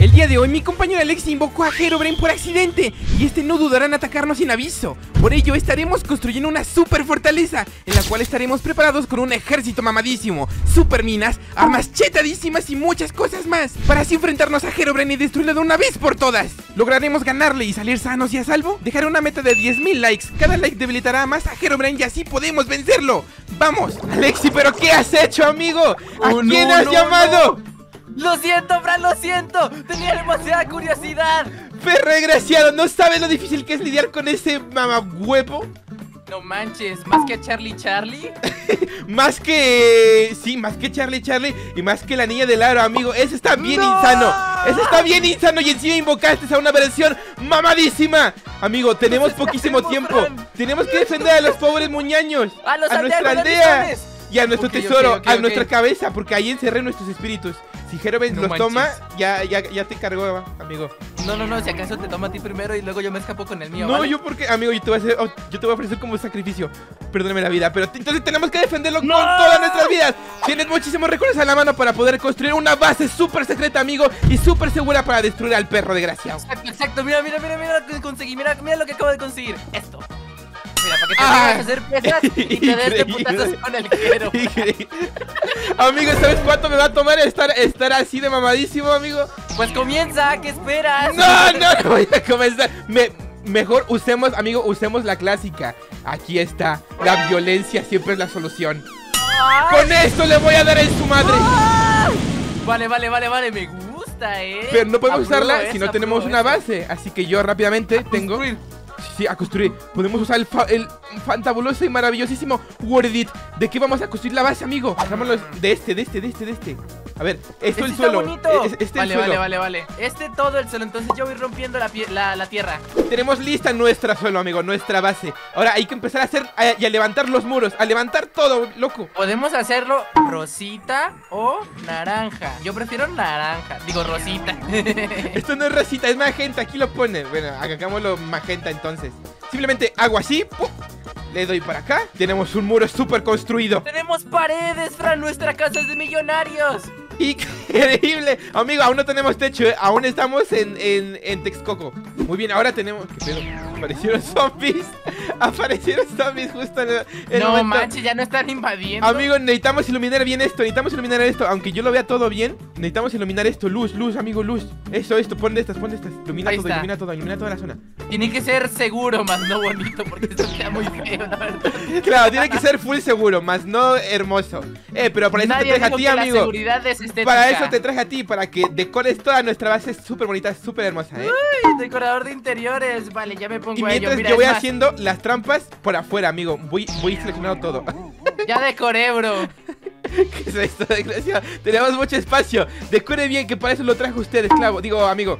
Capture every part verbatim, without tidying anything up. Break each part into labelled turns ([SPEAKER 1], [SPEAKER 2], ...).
[SPEAKER 1] El día de hoy mi compañero Alex invocó a Herobrine por accidente y este no dudará en atacarnos sin aviso. Por ello estaremos construyendo una super fortaleza en la cual estaremos preparados con un ejército mamadísimo, super minas, armas chetadísimas y muchas cosas más, para así enfrentarnos a Herobrine y destruirlo de una vez por todas. ¿Lograremos ganarle y salir sanos y a salvo? Dejaré una meta de diez mil likes. Cada like debilitará más a Herobrine y así podemos vencerlo. ¡Vamos! Alexi, ¿pero qué has hecho, amigo? ¿A
[SPEAKER 2] oh,
[SPEAKER 1] quién
[SPEAKER 2] no,
[SPEAKER 1] has
[SPEAKER 2] no,
[SPEAKER 1] llamado?
[SPEAKER 2] No. Lo siento, Fran, lo siento. Tenía demasiada curiosidad.
[SPEAKER 1] Perro desgraciado, ¿no sabes lo difícil que es lidiar con ese mamahuevo?
[SPEAKER 2] No manches, ¿más que Charlie Charlie?
[SPEAKER 1] Más que... Sí, más que Charlie Charlie y más que la niña del aro, amigo. Ese está bien
[SPEAKER 2] ¡No!
[SPEAKER 1] insano. Ese está bien insano y encima invocaste a una versión mamadísima. Amigo, tenemos poquísimo tiempo. Fran? Tenemos que defender a los pobres muñaños.
[SPEAKER 2] A, los
[SPEAKER 1] a nuestra aldea. Y a nuestro
[SPEAKER 2] okay,
[SPEAKER 1] tesoro,
[SPEAKER 2] okay, okay,
[SPEAKER 1] a nuestra
[SPEAKER 2] okay.
[SPEAKER 1] cabeza, porque ahí encerré nuestros espíritus. Si Herobrine
[SPEAKER 2] no
[SPEAKER 1] los
[SPEAKER 2] manches.
[SPEAKER 1] toma, ya, ya, ya te cargó, amigo.
[SPEAKER 2] No, no, no, si acaso te toma a ti primero y luego yo me escapo con el mío.
[SPEAKER 1] No,
[SPEAKER 2] ¿vale?
[SPEAKER 1] yo porque, amigo, yo te voy a hacer, oh, yo te voy a ofrecer como sacrificio. Perdóname la vida, pero entonces tenemos que defenderlo
[SPEAKER 2] ¡No!
[SPEAKER 1] con todas nuestras vidas. Tienes muchísimos recursos a la mano para poder construir una base súper secreta, amigo, y súper segura para destruir al perro desgraciado.
[SPEAKER 2] Exacto, exacto, mira, mira, mira, mira lo que conseguí, mira, mira lo que acabo de conseguir. Esto. Mira, para que te
[SPEAKER 1] Ah,
[SPEAKER 2] vayas a hacer pesas y te des de putazos con el quero.
[SPEAKER 1] Amigo, ¿sabes cuánto me va a tomar estar, estar así de mamadísimo, amigo?
[SPEAKER 2] Pues comienza, ¿qué esperas?
[SPEAKER 1] No, no, no voy a comenzar. Me, mejor usemos, amigo, usemos la clásica. Aquí está, la violencia siempre es la solución.
[SPEAKER 2] ¡Ay!
[SPEAKER 1] Con esto le voy a dar en su madre.
[SPEAKER 2] ¡Ay! Vale, vale, vale, vale, me gusta, eh.
[SPEAKER 1] Pero no podemos
[SPEAKER 2] Apruebo
[SPEAKER 1] usarla
[SPEAKER 2] esa,
[SPEAKER 1] si no tenemos
[SPEAKER 2] apruebo
[SPEAKER 1] una
[SPEAKER 2] esa.
[SPEAKER 1] base. Así que yo rápidamente tengo...
[SPEAKER 2] Construir.
[SPEAKER 1] Sí, sí, a construir. Podemos usar el, fa el fantabuloso y maravillosísimo Wordit. ¿De qué vamos a construir la base, amigo? Hagámoslo de este, de este, de este, de este. A ver, esto
[SPEAKER 2] Este
[SPEAKER 1] el
[SPEAKER 2] está
[SPEAKER 1] suelo.
[SPEAKER 2] bonito.
[SPEAKER 1] Es- Este
[SPEAKER 2] vale,
[SPEAKER 1] el suelo.
[SPEAKER 2] vale, vale, vale. Este todo el suelo, entonces yo voy rompiendo la, pie- la, la tierra.
[SPEAKER 1] Tenemos lista nuestra suelo, amigo, nuestra base. Ahora hay que empezar a hacer a- y a levantar los muros, a levantar todo, loco.
[SPEAKER 2] Podemos hacerlo rosita o naranja. Yo prefiero naranja, digo rosita.
[SPEAKER 1] Esto no es rosita, es magenta, aquí lo pone. Bueno, hagámoslo magenta entonces. Simplemente hago así, ¡pum! Le doy para acá. Tenemos un muro súper construido.
[SPEAKER 2] Tenemos paredes, Fran, nuestra casa es de millonarios.
[SPEAKER 1] Increíble. Amigo, aún no tenemos techo, ¿eh? Aún estamos en, en, en Texcoco. Muy bien, ahora tenemos... ¿Qué pedo? Aparecieron zombies. Aparecieron zombies justo en el, el
[SPEAKER 2] No
[SPEAKER 1] momento.
[SPEAKER 2] manches, ya no están invadiendo.
[SPEAKER 1] Amigo, necesitamos iluminar bien esto. Necesitamos iluminar esto. Aunque yo lo vea todo bien, necesitamos iluminar esto. Luz, luz, amigo, luz. Esto, esto, pon de estas, pon de estas. Ilumina
[SPEAKER 2] Ahí
[SPEAKER 1] todo,
[SPEAKER 2] está.
[SPEAKER 1] ilumina todo, ilumina toda la zona.
[SPEAKER 2] Tiene que ser seguro, más no bonito, porque esto queda muy feo, la verdad.
[SPEAKER 1] Claro, tiene que ser full seguro, más no hermoso. Eh, pero para eso
[SPEAKER 2] Nadie
[SPEAKER 1] te traje a
[SPEAKER 2] dijo
[SPEAKER 1] ti,
[SPEAKER 2] que la
[SPEAKER 1] amigo.
[SPEAKER 2] seguridad es estética.
[SPEAKER 1] Para eso te traje a ti, para que decores toda nuestra base súper bonita, súper hermosa, ¿eh?
[SPEAKER 2] Uy, decorador de interiores. Vale, ya me pongo
[SPEAKER 1] Y
[SPEAKER 2] a ello.
[SPEAKER 1] mientras
[SPEAKER 2] Mira,
[SPEAKER 1] yo voy
[SPEAKER 2] es más,
[SPEAKER 1] haciendo las trampas por afuera, amigo. Voy, voy seleccionando todo.
[SPEAKER 2] ya decoré, bro.
[SPEAKER 1] ¿Qué es esto, desgraciado? Tenemos mucho espacio. Decore bien, que para eso lo traje a usted, esclavo. Digo, amigo.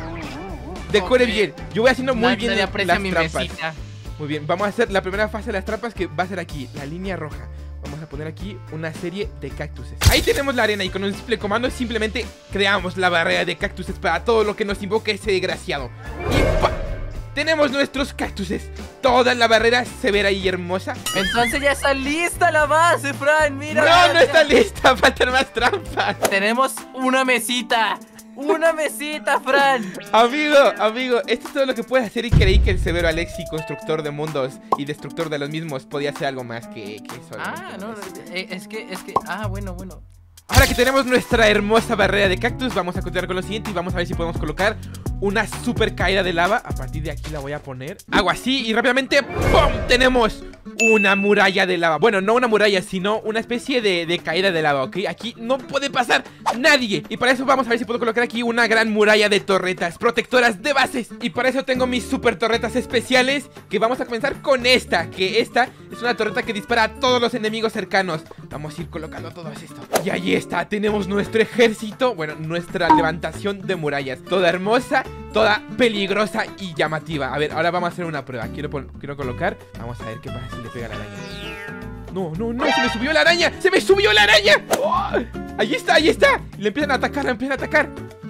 [SPEAKER 1] Decore
[SPEAKER 2] Ok.
[SPEAKER 1] bien. Yo voy haciendo muy
[SPEAKER 2] Nadie
[SPEAKER 1] bien las
[SPEAKER 2] aprecia mi
[SPEAKER 1] trampas.
[SPEAKER 2] mesita.
[SPEAKER 1] Muy bien, vamos a hacer la primera fase de las trampas, que va a ser aquí, la línea roja. Vamos a poner aquí una serie de cactuses. Ahí tenemos la arena y con un simple comando simplemente creamos la barrera de cactuses para todo lo que nos invoque ese desgraciado. Y ¡pa! Tenemos nuestros cactuses. Toda la barrera severa y hermosa.
[SPEAKER 2] Entonces ya está lista la base, Fran. Mira.
[SPEAKER 1] No, no
[SPEAKER 2] mira.
[SPEAKER 1] está lista, faltan más trampas.
[SPEAKER 2] Tenemos una mesita. Una mesita, Fran.
[SPEAKER 1] Amigo, amigo, esto es todo lo que puedes hacer y creí que el severo Alexi, constructor de mundos y destructor de los mismos, podía hacer algo más que, que eso.
[SPEAKER 2] Ah, no, eh, es que, es que, ah, bueno, bueno.
[SPEAKER 1] Ahora que tenemos nuestra hermosa barrera de cactus, vamos a continuar con lo siguiente y vamos a ver si podemos colocar una super caída de lava. A partir de aquí la voy a poner. Hago así y rápidamente ¡pum! Tenemos una muralla de lava. Bueno, no una muralla, sino una especie de, de caída de lava, ¿ok? Aquí no puede pasar nadie. Y para eso vamos a ver si puedo colocar aquí una gran muralla de torretas protectoras de bases. Y para eso tengo mis super torretas especiales, que vamos a comenzar con esta. Que esta es una torreta que dispara a todos los enemigos cercanos. Vamos a ir colocando todo esto. Y ahí está, tenemos nuestro ejército. Bueno, nuestra levantación de murallas. Toda hermosa, toda peligrosa y llamativa. A ver, ahora vamos a hacer una prueba. Quiero, quiero colocar, vamos a ver qué pasa si le pega la araña. No, no, no, se me subió la araña. ¡Se me subió la araña! ¡Oh! Ahí está, ahí está. Le empiezan a atacar, le empiezan a atacar.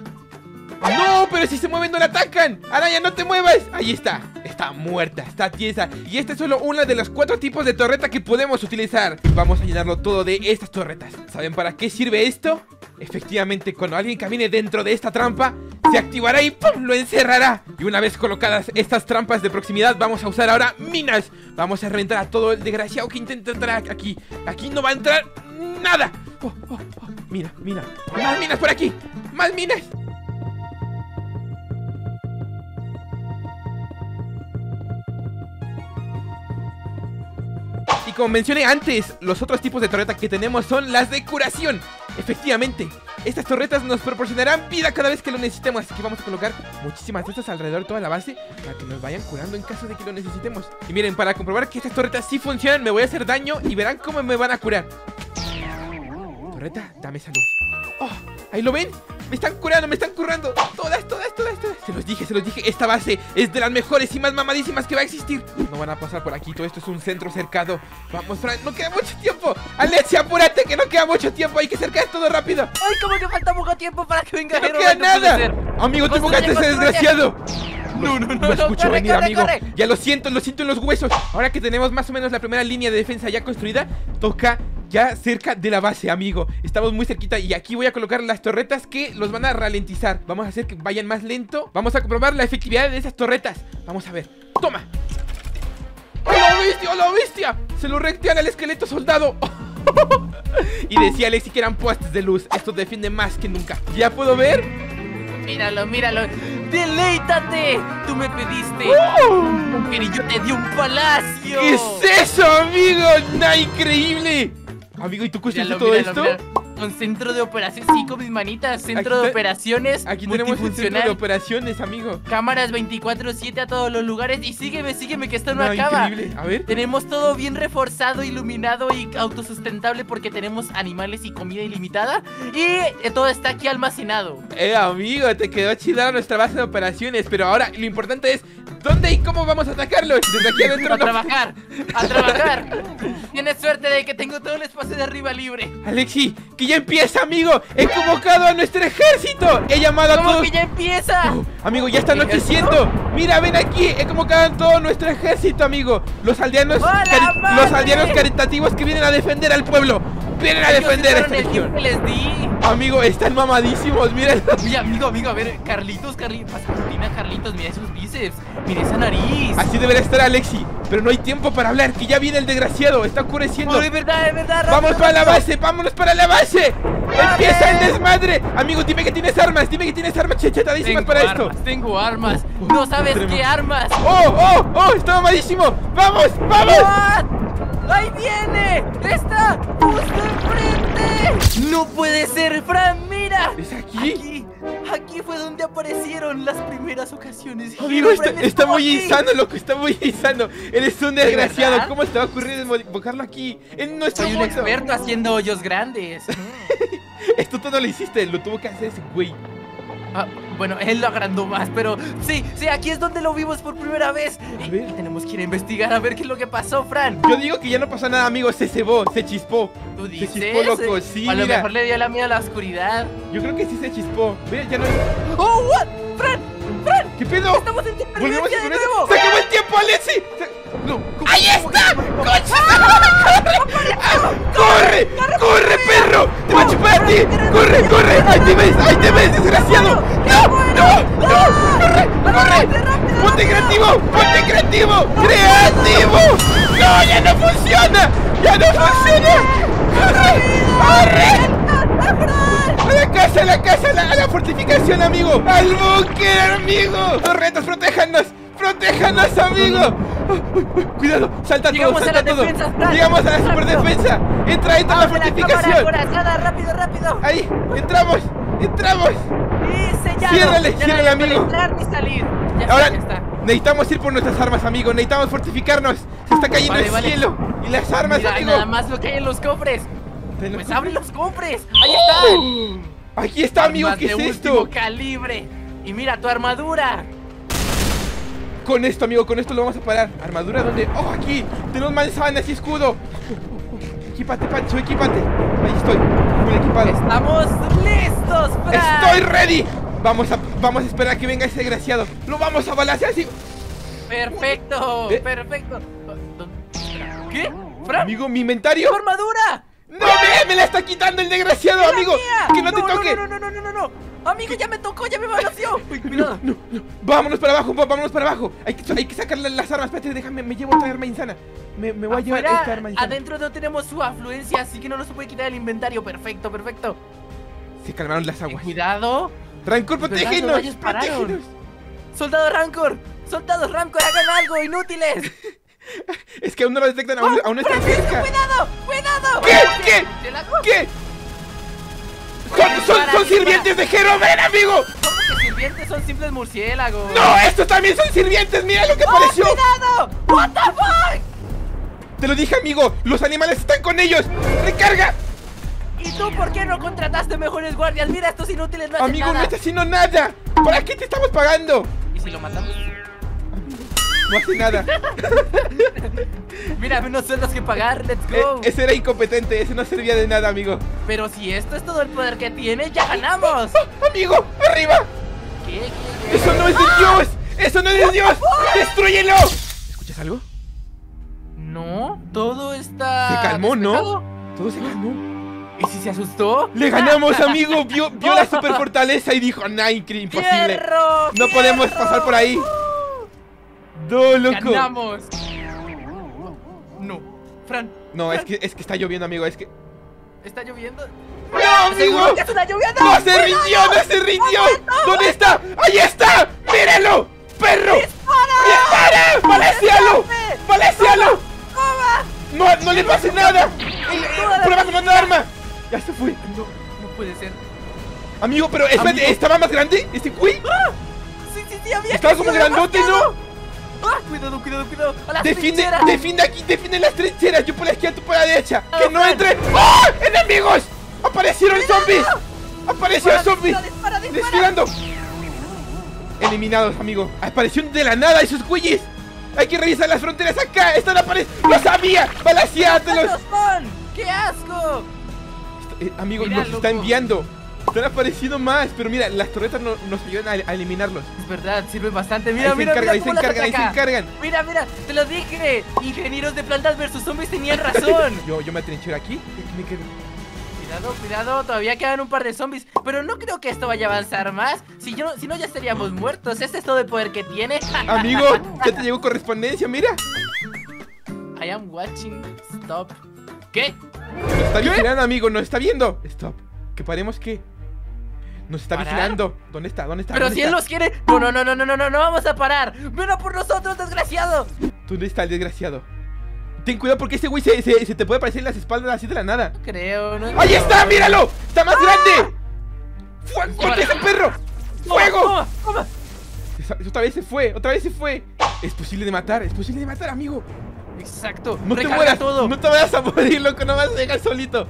[SPEAKER 1] ¡No! Pero si se mueven no la atacan. Araña, no te muevas. Ahí está, está muerta, está tiesa. Y esta es solo una de los cuatro tipos de torreta que podemos utilizar. Vamos a llenarlo todo de estas torretas. ¿Saben para qué sirve esto? Efectivamente, cuando alguien camine dentro de esta trampa, se activará y ¡pum! Lo encerrará. Y una vez colocadas estas trampas de proximidad, vamos a usar ahora minas. Vamos a reventar a todo el desgraciado que intenta entrar aquí. Aquí no va a entrar nada. Oh, oh, oh. Mira, mira, más minas por aquí. Más minas. Y como mencioné antes, los otros tipos de torreta que tenemos son las de curación. Efectivamente, estas torretas nos proporcionarán vida cada vez que lo necesitemos. Así que vamos a colocar muchísimas de estas alrededor de toda la base para que nos vayan curando en caso de que lo necesitemos. Y miren, para comprobar que estas torretas sí funcionan, me voy a hacer daño y verán cómo me van a curar. Torreta, dame salud. Oh, ¿ahí lo ven? Me están curando, me están curando. Todas, todas, todas, todas. Se los dije, se los dije. Esta base es de las mejores y más mamadísimas que va a existir. No van a pasar por aquí. Todo esto es un centro cercado. Vamos, Fran. No queda mucho tiempo. Alexia, apúrate, que no queda mucho tiempo. Hay que cercar todo rápido.
[SPEAKER 2] Ay, como que falta poco tiempo para que venga.
[SPEAKER 1] No queda nada. Amigo, te enfocaste ese desgraciado.
[SPEAKER 2] No, no, no,
[SPEAKER 1] no,
[SPEAKER 2] no,
[SPEAKER 1] escucho
[SPEAKER 2] corre,
[SPEAKER 1] venir,
[SPEAKER 2] corre,
[SPEAKER 1] amigo.
[SPEAKER 2] corre.
[SPEAKER 1] Ya lo siento, lo siento en los huesos. Ahora que tenemos más o menos la primera línea de defensa ya construida, toca ya cerca de la base, amigo. Estamos muy cerquita y aquí voy a colocar las torretas que los van a ralentizar. Vamos a hacer que vayan más lento. Vamos a comprobar la efectividad de esas torretas. Vamos a ver. ¡Toma! ¡Hola, bestia! ¡Hola, bestia! Se lo rectean al esqueleto soldado. Y decía Alexi que eran postes de luz. Esto defiende más que nunca. ¿Ya puedo ver?
[SPEAKER 2] Míralo, míralo. ¡Deleítate! Tú me pediste
[SPEAKER 1] ¡Oh!
[SPEAKER 2] un búnker y yo te di un palacio.
[SPEAKER 1] ¿Qué es eso, amigo? ¡Nah, increíble! Amigo, ¿y tú construiste todo
[SPEAKER 2] míralo,
[SPEAKER 1] esto?
[SPEAKER 2] míralo. Un centro de operaciones, sí, con mis manitas. Centro
[SPEAKER 1] Aquí
[SPEAKER 2] de
[SPEAKER 1] te-
[SPEAKER 2] operaciones
[SPEAKER 1] Aquí tenemos el centro
[SPEAKER 2] multifuncional.
[SPEAKER 1] de operaciones, amigo.
[SPEAKER 2] Cámaras veinticuatro siete a todos los lugares. Y sígueme, sígueme, que esto no
[SPEAKER 1] Nah,
[SPEAKER 2] acaba.
[SPEAKER 1] increíble. A ver.
[SPEAKER 2] Tenemos todo bien reforzado, iluminado y autosustentable porque tenemos animales y comida ilimitada. Y eh, todo está aquí almacenado.
[SPEAKER 1] Eh, amigo, te quedó chida nuestra base de operaciones. Pero ahora lo importante es ¿dónde y cómo vamos a atacarlos? Desde aquí adentro
[SPEAKER 2] A
[SPEAKER 1] no.
[SPEAKER 2] trabajar, a trabajar. Tienes suerte de que tengo todo el espacio de arriba libre.
[SPEAKER 1] Alexi, que ya empieza, amigo. He convocado a nuestro ejército. He llamado a
[SPEAKER 2] ¿Cómo
[SPEAKER 1] todos.
[SPEAKER 2] que ya empieza?
[SPEAKER 1] Oh, amigo, ya está anocheciendo. Mira, ven aquí. He convocado a todo nuestro ejército, amigo. Los aldeanos,
[SPEAKER 2] ¡Hola,
[SPEAKER 1] cari-
[SPEAKER 2] madre!
[SPEAKER 1] los aldeanos caritativos que vienen a defender al pueblo. Vienen a
[SPEAKER 2] Ellos
[SPEAKER 1] defender
[SPEAKER 2] usaron
[SPEAKER 1] esta
[SPEAKER 2] el
[SPEAKER 1] región.
[SPEAKER 2] tip que les di.
[SPEAKER 1] Amigo, están mamadísimos. Miren.
[SPEAKER 2] Oye, amigo, amigo, a ver, Carlitos, Carlitos, pasa rutina, Carlitos, mira esos bíceps, mira esa nariz.
[SPEAKER 1] Así debería estar Alexi. Pero no hay tiempo para hablar. Que ya viene el desgraciado. Está oscureciendo.
[SPEAKER 2] Oh, es verdad, es verdad. rápido,
[SPEAKER 1] Vamos para la
[SPEAKER 2] rápido.
[SPEAKER 1] base, vámonos para la base. Empieza el desmadre. Amigo, dime que tienes armas, dime que tienes armas chechetadísimas
[SPEAKER 2] Tengo
[SPEAKER 1] para
[SPEAKER 2] armas,
[SPEAKER 1] esto.
[SPEAKER 2] tengo armas.
[SPEAKER 1] Oh,
[SPEAKER 2] No sabes
[SPEAKER 1] tenemos-
[SPEAKER 2] qué armas.
[SPEAKER 1] ¡Oh, oh, oh! ¡Está mamadísimo! ¡Vamos, vamos!
[SPEAKER 2] ¡What! ¡Ahí viene! ¡Está justo enfrente! ¡No puede ser, Fran! ¡Mira!
[SPEAKER 1] ¿Es aquí?
[SPEAKER 2] Aquí, aquí fue donde aparecieron las primeras ocasiones.
[SPEAKER 1] Amigo, está,
[SPEAKER 2] Herobrine,
[SPEAKER 1] está
[SPEAKER 2] estuvo
[SPEAKER 1] muy
[SPEAKER 2] aquí.
[SPEAKER 1] insano, loco, está muy insano. Eres un desgraciado.
[SPEAKER 2] verdad?
[SPEAKER 1] ¿Cómo te va a ocurrir invocarlo aquí? En nuestro
[SPEAKER 2] Soy un
[SPEAKER 1] mundo.
[SPEAKER 2] experto haciendo hoyos grandes.
[SPEAKER 1] Esto tú no lo hiciste, lo tuvo que hacer ese güey.
[SPEAKER 2] Ah, bueno, él lo agrandó más, pero sí, sí, aquí es donde lo vimos por primera vez.
[SPEAKER 1] A
[SPEAKER 2] Y,
[SPEAKER 1] ver.
[SPEAKER 2] y tenemos que ir a investigar a ver qué es lo que pasó, Fran.
[SPEAKER 1] Yo digo que ya no pasó nada, amigo. Se cebó, se chispó.
[SPEAKER 2] ¿Tú
[SPEAKER 1] Se
[SPEAKER 2] dices?
[SPEAKER 1] chispó, loco, sí,
[SPEAKER 2] A lo
[SPEAKER 1] mira.
[SPEAKER 2] mejor le dio la miedo a la oscuridad.
[SPEAKER 1] Yo creo que sí se chispó. Ve, ya no.
[SPEAKER 2] ¡Oh, what! ¡Fran! ¡Fran!
[SPEAKER 1] ¿Qué pedo?
[SPEAKER 2] ¡Estamos en
[SPEAKER 1] Volvemos
[SPEAKER 2] supervivencia
[SPEAKER 1] a
[SPEAKER 2] de
[SPEAKER 1] poner.
[SPEAKER 2] nuevo!
[SPEAKER 1] ¡Se acabó el tiempo, Alexi! Se- No, ¡ahí está! ¡Coche! ¡Ah! ¡Corre! ¡Corre, perro! ¡Te va a chupar a ti! ¡Corre, corre! ¡Ahí te ves! ¡Ahí te ves, desgraciado! ¡No! ¡No! ¡No! ¡Corre! ¡Corre! ¡Ponte creativo! ¡Ponte creativo! ¡Creativo! ¡No! ¡Ya no funciona! ¡Ya no funciona! ¡Corre! ¡Corre! ¡A la casa, a la casa, a la, a la fortificación, amigo! ¡Al búnker, amigo! ¡Torretas, protéjanos! ¡Protéjanos, amigo! Cuidado, salta todo,
[SPEAKER 2] Llegamos a
[SPEAKER 1] salta
[SPEAKER 2] las
[SPEAKER 1] todo.
[SPEAKER 2] defensas, Fran.
[SPEAKER 1] Llegamos a la
[SPEAKER 2] Rápido.
[SPEAKER 1] superdefensa. Entra, entra a la
[SPEAKER 2] ¡Vamos a la
[SPEAKER 1] fortificación.
[SPEAKER 2] cámara acorazada! ¡Rápido, rápido!
[SPEAKER 1] Ahí, entramos, entramos.
[SPEAKER 2] ¡Y sellado!
[SPEAKER 1] Ciérrale,
[SPEAKER 2] Ya
[SPEAKER 1] ciérrale,
[SPEAKER 2] nadie puede
[SPEAKER 1] amigo.
[SPEAKER 2] entrar ni salir. Ya
[SPEAKER 1] Ahora
[SPEAKER 2] está, ya está.
[SPEAKER 1] necesitamos ir por nuestras armas, amigo. Necesitamos fortificarnos. Se está cayendo
[SPEAKER 2] Vale,
[SPEAKER 1] el
[SPEAKER 2] vale.
[SPEAKER 1] cielo. Y las armas,
[SPEAKER 2] Mira,
[SPEAKER 1] amigo.
[SPEAKER 2] nada más lo que hay en los cofres.
[SPEAKER 1] Te lo-
[SPEAKER 2] Pues abre los cofres. Ahí están.
[SPEAKER 1] ¡Oh! Aquí está, amigo.
[SPEAKER 2] Armas
[SPEAKER 1] ¿Qué
[SPEAKER 2] de
[SPEAKER 1] es
[SPEAKER 2] último
[SPEAKER 1] esto?
[SPEAKER 2] calibre. Y mira tu armadura.
[SPEAKER 1] Con esto, amigo, con esto lo vamos a parar. Armadura donde. ¡Oh, aquí! Tenemos manzanas y escudo. Oh, oh, oh. Equípate, Pancho, equípate. Ahí estoy, muy equipado.
[SPEAKER 2] Estamos listos, Fran.
[SPEAKER 1] ¡Estoy ready! Vamos a, vamos a esperar a que venga ese desgraciado. Lo vamos a balancear así.
[SPEAKER 2] Perfecto,
[SPEAKER 1] ¿Eh?
[SPEAKER 2] perfecto. ¿Qué? ¿Fran?
[SPEAKER 1] Amigo, mi inventario.
[SPEAKER 2] ¡Tu armadura!
[SPEAKER 1] ¡No, me, me la está quitando el desgraciado,
[SPEAKER 2] ¡Es la
[SPEAKER 1] amigo!
[SPEAKER 2] mía!
[SPEAKER 1] ¡Que no te toque!
[SPEAKER 2] No, no, no, no, no, no, no. amigo, ya me tocó, ya me balanceó. Uy, cuidado.
[SPEAKER 1] No, no, vámonos para abajo, va- vámonos para abajo. Hay que, hay que sacar la- las armas. Espérate, déjame, me llevo otra arma insana. Me, me voy a llevar
[SPEAKER 2] Afuera,
[SPEAKER 1] esta arma insana.
[SPEAKER 2] adentro no tenemos su afluencia, así que no nos puede quitar el inventario. Perfecto, perfecto.
[SPEAKER 1] Se calmaron las aguas.
[SPEAKER 2] Cuidado.
[SPEAKER 1] Rancor,
[SPEAKER 2] ¿Verdad?
[SPEAKER 1] protégenos.
[SPEAKER 2] Los rayos pararon.
[SPEAKER 1] Protégenos.
[SPEAKER 2] Soldado Rancor, soldados Rancor, hagan algo, inútiles.
[SPEAKER 1] Es que aún no lo detectan, aún,
[SPEAKER 2] ¡Oh,
[SPEAKER 1] aún está
[SPEAKER 2] Francisco,
[SPEAKER 1] cerca.
[SPEAKER 2] cuidado, cuidado!
[SPEAKER 1] ¿Qué? ¿Qué?
[SPEAKER 2] ¿Murciélago?
[SPEAKER 1] ¿Qué? Son, son, son sirvientes de Jero, ven, amigo.
[SPEAKER 2] ¿Cómo que sirvientes son simples murciélagos?
[SPEAKER 1] No, estos también son sirvientes. Mira lo que
[SPEAKER 2] ¡Oh,
[SPEAKER 1] apareció.
[SPEAKER 2] cuidado! What the fuck.
[SPEAKER 1] Te lo dije, amigo. Los animales están con ellos. ¡Recarga!
[SPEAKER 2] ¿Y tú por qué no contrataste mejores guardias? Mira, estos inútiles no hacen
[SPEAKER 1] Amigo, no
[SPEAKER 2] nada.
[SPEAKER 1] está haciendo nada. ¿Para qué te estamos pagando?
[SPEAKER 2] ¿Y si lo matamos?
[SPEAKER 1] No hace nada.
[SPEAKER 2] Mira, menos sueldos que pagar, let's
[SPEAKER 1] Eh,
[SPEAKER 2] go.
[SPEAKER 1] ese era incompetente, ese no servía de nada, amigo.
[SPEAKER 2] Pero si esto es todo el poder que tiene, ya ganamos.
[SPEAKER 1] ¡Ah, amigo! ¡Arriba!
[SPEAKER 2] ¿Qué? ¿Qué? ¿Qué?
[SPEAKER 1] ¡Eso no es de Dios! ¡Eso no es de Dios! ¡Destrúyelo! ¿Escuchas algo?
[SPEAKER 2] No, todo está...
[SPEAKER 1] Se calmó, ¿no?
[SPEAKER 2] despejado.
[SPEAKER 1] Todo se calmó.
[SPEAKER 2] ¿Y si se asustó?
[SPEAKER 1] ¡Le ganamos, amigo! Vio, vio la super fortaleza y dijo, nah, incre- imposible.
[SPEAKER 2] ¡Fierro!
[SPEAKER 1] No podemos
[SPEAKER 2] ¡Fierro!
[SPEAKER 1] pasar por ahí. No, loco.
[SPEAKER 2] ¡Ganamos! No, Fran,
[SPEAKER 1] No, es que, es que está lloviendo, amigo. Es que.
[SPEAKER 2] ¿está lloviendo?
[SPEAKER 1] ¡No,
[SPEAKER 2] ¿Seguro
[SPEAKER 1] amigo!
[SPEAKER 2] que es una lluvia?
[SPEAKER 1] ¡No se rindió! ¡No se rindió! ¿Dónde está? ¡Ahí está! ¡Míralo! ¡Perro! ¡Dispara! ¡Balancealo! ¡Balancealo! ¡No, no le pase nada! El- el- ¡Prueba con otra arma! Ya se fue.
[SPEAKER 2] No, no puede ser.
[SPEAKER 1] Amigo, pero espérate,
[SPEAKER 2] Amigo.
[SPEAKER 1] ¿estaba más grande? ¿Este güey?
[SPEAKER 2] Sí, sí, sí, había
[SPEAKER 1] Estaba como
[SPEAKER 2] crecido
[SPEAKER 1] grandote,
[SPEAKER 2] demasiado.
[SPEAKER 1] ¿no?
[SPEAKER 2] ¡Ah! Cuidado, cuidado, cuidado. A las
[SPEAKER 1] Defiende,
[SPEAKER 2] trincheras.
[SPEAKER 1] defiende aquí, defiende las trincheras. Yo por la izquierda, tú por la derecha.
[SPEAKER 2] Ah,
[SPEAKER 1] ¡Que no
[SPEAKER 2] Fran.
[SPEAKER 1] entre! ¡Ah! ¡Enemigos! ¡Aparecieron zombies! ¡Aparecieron
[SPEAKER 2] Dispara,
[SPEAKER 1] zombies!
[SPEAKER 2] dispara, dispara, dispara.
[SPEAKER 1] ¡Desfilando! Eliminados, amigo. Aparecieron de la nada esos güeyes. Hay que revisar las fronteras acá. Están apareciendo. ¡Lo sabía! ¡Balanceátelos!
[SPEAKER 2] ¿Cuántos son? ¡Qué asco!
[SPEAKER 1] Eh, amigo,
[SPEAKER 2] Mira,
[SPEAKER 1] nos
[SPEAKER 2] loco.
[SPEAKER 1] está enviando. Están apareciendo más. Pero mira, las torretas no- nos ayudan a, a eliminarlos.
[SPEAKER 2] Es verdad, sirve bastante.
[SPEAKER 1] Ahí
[SPEAKER 2] Mira,
[SPEAKER 1] se
[SPEAKER 2] mira,
[SPEAKER 1] encargan,
[SPEAKER 2] mira
[SPEAKER 1] ahí se
[SPEAKER 2] cómo las
[SPEAKER 1] encargan, ahí se
[SPEAKER 2] ataca.
[SPEAKER 1] encargan.
[SPEAKER 2] Mira, mira, te lo dije. Ingenieros de plantas versus zombies tenían razón.
[SPEAKER 1] Yo, yo me atrinchero aquí. y aquí me quedo.
[SPEAKER 2] Cuidado, cuidado, todavía quedan un par de zombies. Pero no creo que esto vaya a avanzar más. Si, yo, si no, ya estaríamos muertos. Este es todo el poder que tiene.
[SPEAKER 1] Amigo, ya te llegó correspondencia, mira.
[SPEAKER 2] I am watching. Stop. ¿Qué?
[SPEAKER 1] Nos está vigilando, amigo, nos está viendo. Stop. Que paremos que. Nos está
[SPEAKER 2] ¿Parar?
[SPEAKER 1] vigilando. ¿Dónde está? ¿Dónde está?
[SPEAKER 2] Pero
[SPEAKER 1] ¿Dónde
[SPEAKER 2] si él
[SPEAKER 1] está?
[SPEAKER 2] los quiere. No, no, no, no, no, no, no, no vamos a parar. Ven a por nosotros, desgraciado.
[SPEAKER 1] ¿Dónde está el desgraciado? Ten cuidado porque ese güey se, se, se te puede aparecer en las espaldas así de la nada.
[SPEAKER 2] Creo, no.
[SPEAKER 1] ¡Ahí está! ¡Míralo! ¡Está más grande! ¡Fuego! ¡Contra ese perro! ¡Fuego!
[SPEAKER 2] Toma, toma.
[SPEAKER 1] Esa- Otra vez se fue, otra vez se fue. Es posible de matar, es posible de matar, amigo.
[SPEAKER 2] Exacto.
[SPEAKER 1] No te
[SPEAKER 2] Recarga
[SPEAKER 1] mueras,
[SPEAKER 2] todo.
[SPEAKER 1] no te vayas a morir, loco, no vas a llegar solito.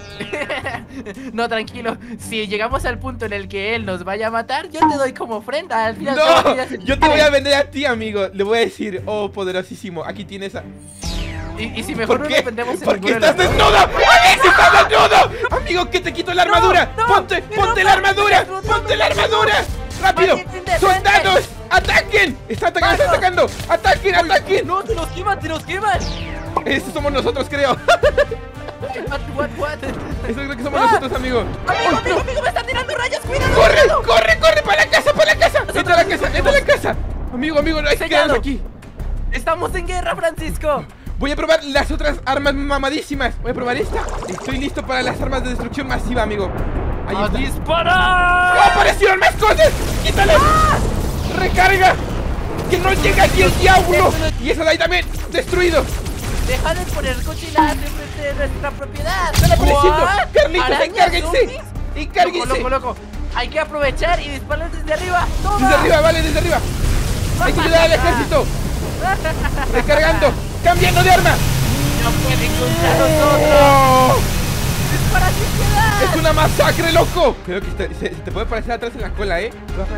[SPEAKER 2] No, tranquilo. Si llegamos al punto en el que él nos vaya a matar, yo te doy como ofrenda. Al final todo
[SPEAKER 1] No,
[SPEAKER 2] ya se
[SPEAKER 1] yo te voy a
[SPEAKER 2] quiere.
[SPEAKER 1] vender a ti, amigo. Le voy a decir, oh, poderosísimo, aquí tienes a...
[SPEAKER 2] Y, y si mejor
[SPEAKER 1] ¿Por
[SPEAKER 2] no
[SPEAKER 1] qué?
[SPEAKER 2] nos vendemos en
[SPEAKER 1] Porque
[SPEAKER 2] ninguno de
[SPEAKER 1] estás
[SPEAKER 2] los dos.
[SPEAKER 1] desnudo. ¡Alex, estás desnudo! Amigo, que te quito la armadura.
[SPEAKER 2] no,
[SPEAKER 1] ponte,
[SPEAKER 2] no,
[SPEAKER 1] ponte
[SPEAKER 2] no,
[SPEAKER 1] la
[SPEAKER 2] no,
[SPEAKER 1] armadura.
[SPEAKER 2] no, no,
[SPEAKER 1] Ponte
[SPEAKER 2] no,
[SPEAKER 1] la
[SPEAKER 2] no,
[SPEAKER 1] armadura. Rápido.
[SPEAKER 2] Valiente indecente.
[SPEAKER 1] Soldados, ataquen. Están atacando, están atacando. Ataquen, ataquen.
[SPEAKER 2] No, te los queman, te los queman.
[SPEAKER 1] Esos somos nosotros, creo.
[SPEAKER 2] What, what, what?
[SPEAKER 1] Eso creo que somos
[SPEAKER 2] Ah.
[SPEAKER 1] nosotros, amigo.
[SPEAKER 2] Amigo, amigo, amigo, me están tirando rayos. Cuidado.
[SPEAKER 1] ¡Corre,
[SPEAKER 2] cuidado.
[SPEAKER 1] corre, corre! ¡Para la casa, para la casa! ¡Entra a la casa, entra a la casa! Amigo, amigo, no hay que
[SPEAKER 2] Sellado.
[SPEAKER 1] quedarnos aquí.
[SPEAKER 2] Estamos en guerra, Francisco.
[SPEAKER 1] Voy a probar las otras armas mamadísimas. Voy a probar esta. Estoy listo para las armas de destrucción masiva, amigo. Ahí
[SPEAKER 2] ¡A
[SPEAKER 1] está.
[SPEAKER 2] disparar!
[SPEAKER 1] ¡Oh, aparecieron más cosas! ¡Quítale! ¡Recarga! ¡Que no llegue aquí el diablo! Y eso de ahí también, destruido.
[SPEAKER 2] Deja de poner cochinadas enfrente de nuestra propiedad.
[SPEAKER 1] ¡Están apareciendo!
[SPEAKER 2] What?
[SPEAKER 1] ¡Carlitos,
[SPEAKER 2] ¿Arañas
[SPEAKER 1] encárguense!
[SPEAKER 2] zombies?
[SPEAKER 1] ¡Encárguense!
[SPEAKER 2] Loco, loco, loco. Hay que aprovechar y disparar desde arriba. ¡Toma!
[SPEAKER 1] Desde arriba, vale, desde arriba. Hay que ayudar al ejército. Recargando, cambiando de arma.
[SPEAKER 2] No pueden contra nosotros.
[SPEAKER 1] ¡Oh!
[SPEAKER 2] ¡Dispara sin piedad!
[SPEAKER 1] ¡Es una masacre, loco! Creo que te- se, se te puede aparecer atrás en la cola, ¿eh?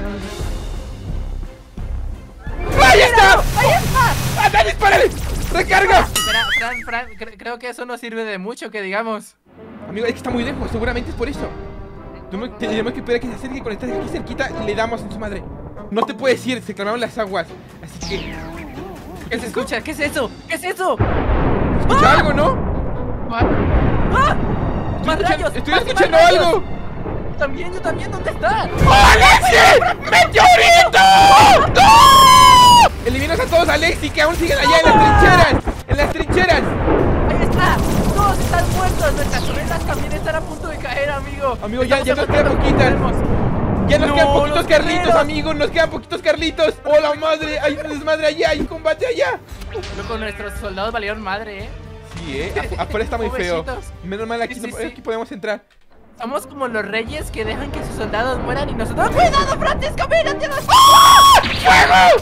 [SPEAKER 1] ¡Ahí está!
[SPEAKER 2] ¡Ahí está!
[SPEAKER 1] ¡Anda, dispárale! ¡Recarga!
[SPEAKER 2] Espera, Fran, Fran, cre- creo que eso no sirve de mucho, que digamos.
[SPEAKER 1] Amigo, es que está muy lejos, seguramente es por eso. Tenemos tenemos que esperar a que se acerque. Cuando estás aquí cerquita, le damos en su madre. No te puedes ir, se calmaron las aguas. Así que...
[SPEAKER 2] ¿Qué se escucha? ¿Qué es eso? ¿Qué es eso?
[SPEAKER 1] ¿Escucha algo, no?
[SPEAKER 2] ¿Ah? ¡Más
[SPEAKER 1] Estoy
[SPEAKER 2] rayos!
[SPEAKER 1] escuchando, estoy
[SPEAKER 2] ¡Más y más
[SPEAKER 1] escuchando
[SPEAKER 2] rayos!
[SPEAKER 1] algo.
[SPEAKER 2] también, yo también, ¿dónde están?
[SPEAKER 1] ¡Oh, Alexi! ¡Meteorito! ¡No! Eliminas a todos, Alexi, que aún siguen allá en las trincheras. En las trincheras.
[SPEAKER 2] Ahí está, todos están muertos. Nuestras torretas también están a punto de caer, amigo.
[SPEAKER 1] Amigo, ya,
[SPEAKER 2] Estamos
[SPEAKER 1] ya nos quedan
[SPEAKER 2] aguantando
[SPEAKER 1] poquitas.
[SPEAKER 2] como podemos.
[SPEAKER 1] Ya nos
[SPEAKER 2] No,
[SPEAKER 1] quedan poquitos
[SPEAKER 2] los
[SPEAKER 1] Carlitos,
[SPEAKER 2] culeros.
[SPEAKER 1] amigos. Nos quedan poquitos Carlitos. ¡Oh, la madre! Hay un desmadre allá, hay un combate allá.
[SPEAKER 2] Loco, nuestros soldados valieron madre, eh.
[SPEAKER 1] Sí, eh. Afu- afuera está muy feo.
[SPEAKER 2] Pobrecitos.
[SPEAKER 1] Menos mal aquí,
[SPEAKER 2] Sí, sí,
[SPEAKER 1] no-
[SPEAKER 2] sí.
[SPEAKER 1] aquí podemos entrar.
[SPEAKER 2] Somos como los reyes que dejan que sus soldados mueran y nosotros... ¡Cuidado, Francisco! ¡Mírate! Nos...
[SPEAKER 1] ¡Fuego!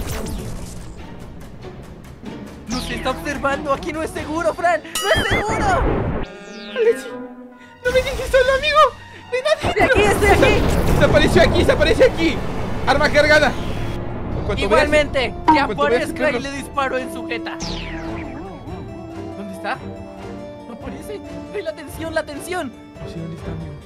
[SPEAKER 2] nos está observando. Aquí no es seguro, Fran. ¡No es seguro!
[SPEAKER 1] Alexi, no me dejes solo, amigo. No hay nadie.
[SPEAKER 2] ¡Estoy aquí, estoy aquí!
[SPEAKER 1] Se apareció aquí, se aparece aquí. Arma cargada. Cuando
[SPEAKER 2] Igualmente, que
[SPEAKER 1] cuando
[SPEAKER 2] aparezca
[SPEAKER 1] veas que
[SPEAKER 2] y le disparo en su jeta. ¿Dónde está? No aparece. ¡Ve la tensión, la tensión!
[SPEAKER 1] veas- No sé dónde está, amigo.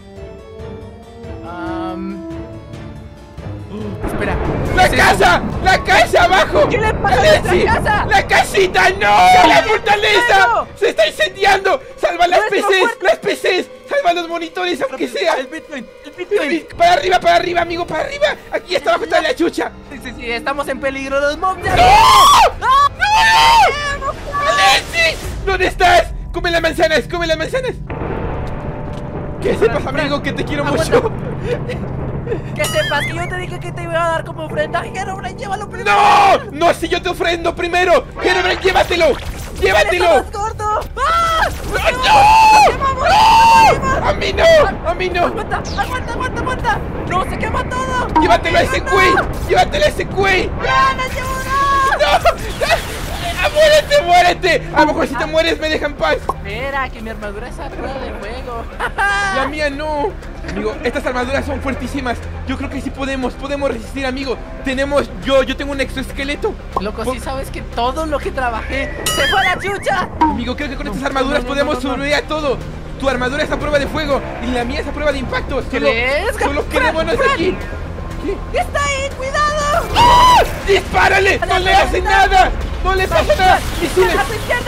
[SPEAKER 2] Am, Espera.
[SPEAKER 1] ¡La
[SPEAKER 2] ¿qué es
[SPEAKER 1] casa!
[SPEAKER 2] eso?
[SPEAKER 1] ¡La casa abajo!
[SPEAKER 2] ¿Qué le pasa a
[SPEAKER 1] Alexi,
[SPEAKER 2] nuestra casa?
[SPEAKER 1] ¡La casita! ¡No! ¡La fortaleza!
[SPEAKER 2] ¡Fuego!
[SPEAKER 1] ¡Se está incendiando! ¡Salva las P
[SPEAKER 2] ¡Nuestro
[SPEAKER 1] Cs!
[SPEAKER 2] fuerte!
[SPEAKER 1] ¡Las P Cs! ¡Salva los monitores, aunque sea!
[SPEAKER 2] El Bitcoin, el Bitcoin.
[SPEAKER 1] ¡Para arriba, para arriba, amigo! ¡Para arriba! ¡Aquí está abajo está la chucha!
[SPEAKER 2] Sí, sí, sí, estamos en peligro. Los mobs de
[SPEAKER 1] ¡No!
[SPEAKER 2] arriba.
[SPEAKER 1] ¡No! ¡No! ¡Alexi! ¿Dónde estás? ¡Come las manzanas! ¡Come las manzanas! Que sepas,
[SPEAKER 2] Fran,
[SPEAKER 1] amigo, que te quiero
[SPEAKER 2] aguanta.
[SPEAKER 1] mucho.
[SPEAKER 2] Que sepas que yo te dije que te iba a dar como ofrenda. Herobrine, llévalo primero.
[SPEAKER 1] ¡No! ¡No, si yo te ofrendo primero! ¡Herobrine, llévatelo! ¡Llévatelo!
[SPEAKER 2] ¡Eres más gordo! ¡Ah!
[SPEAKER 1] ¡No! ¡No! ¡A mí no! ¡A mí no!
[SPEAKER 2] ¡Aguanta, aguanta, aguanta, aguanta! ¡No, se quema todo!
[SPEAKER 1] ¡Llévatelo a ese güey! ¡Llévatelo a ese güey!
[SPEAKER 2] ¡Ya, no ayuda!
[SPEAKER 1] ¡No! ¡Ah, ¡muérete, muérete! A lo mejor si te mueres me deja en paz.
[SPEAKER 2] Espera, que mi armadura es a prueba de fuego.
[SPEAKER 1] La mía no. Amigo, estas armaduras son fuertísimas. Yo creo que sí podemos, podemos resistir, amigo. Tenemos, yo, yo tengo un exoesqueleto.
[SPEAKER 2] Loco,
[SPEAKER 1] Po-
[SPEAKER 2] sí sabes que todo lo que trabajé se fue a la chucha.
[SPEAKER 1] Amigo, creo que con estas armaduras
[SPEAKER 2] no, no,
[SPEAKER 1] podemos
[SPEAKER 2] no, no.
[SPEAKER 1] sobrevivir a todo. Tu armadura es a prueba de fuego y la mía es a prueba de impacto. Solo,
[SPEAKER 2] ¿Crees?
[SPEAKER 1] solo
[SPEAKER 2] Fran,
[SPEAKER 1] quedémonos
[SPEAKER 2] Fran.
[SPEAKER 1] aquí. ¿Qué?
[SPEAKER 2] ¡Está ahí! ¡Cuidado!
[SPEAKER 1] ¡Ah! ¡Dispárale! ¡No le hace nada! ¡No le pasa nada! ¡Misiles!
[SPEAKER 2] ¡A tu izquierda!